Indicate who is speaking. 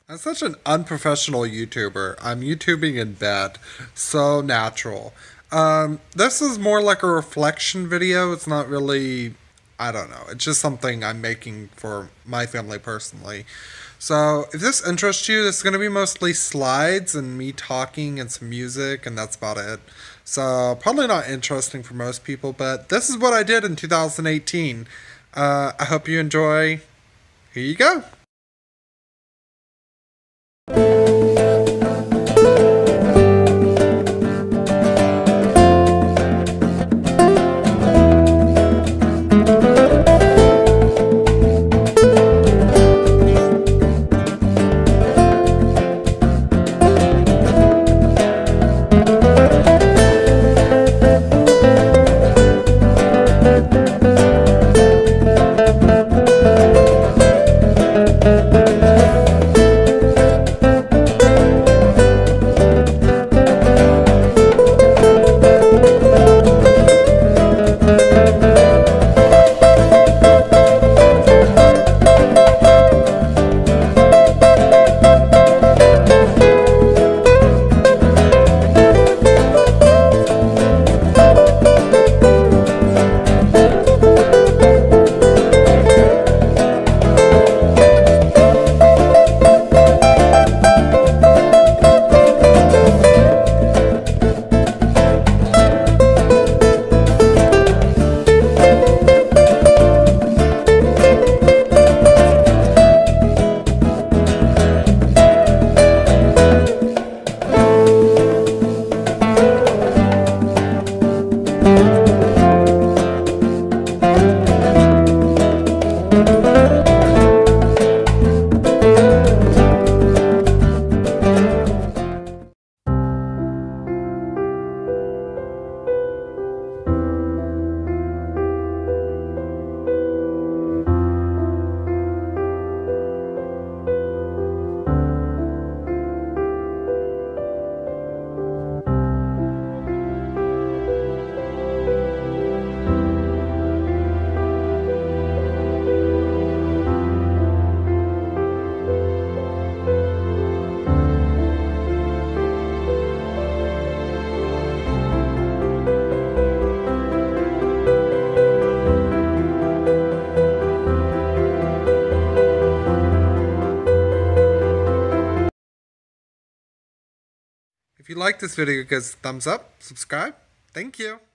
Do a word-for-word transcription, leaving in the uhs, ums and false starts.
Speaker 1: I'm such an unprofessional YouTuber. I'm YouTubing in bed. So natural. Um, this is more like a reflection video. It's not really, I don't know. It's just something I'm making for my family personally. So if this interests you, this is going to be mostly slides and me talking and some music, and that's about it. So probably not interesting for most people, but this is what I did in two thousand eighteen. Uh, I hope you enjoy. Here you go. If you like this video, give us a thumbs up, subscribe. Thank you.